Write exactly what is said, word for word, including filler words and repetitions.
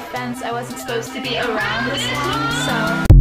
fence. I wasn't supposed to be around this long, so...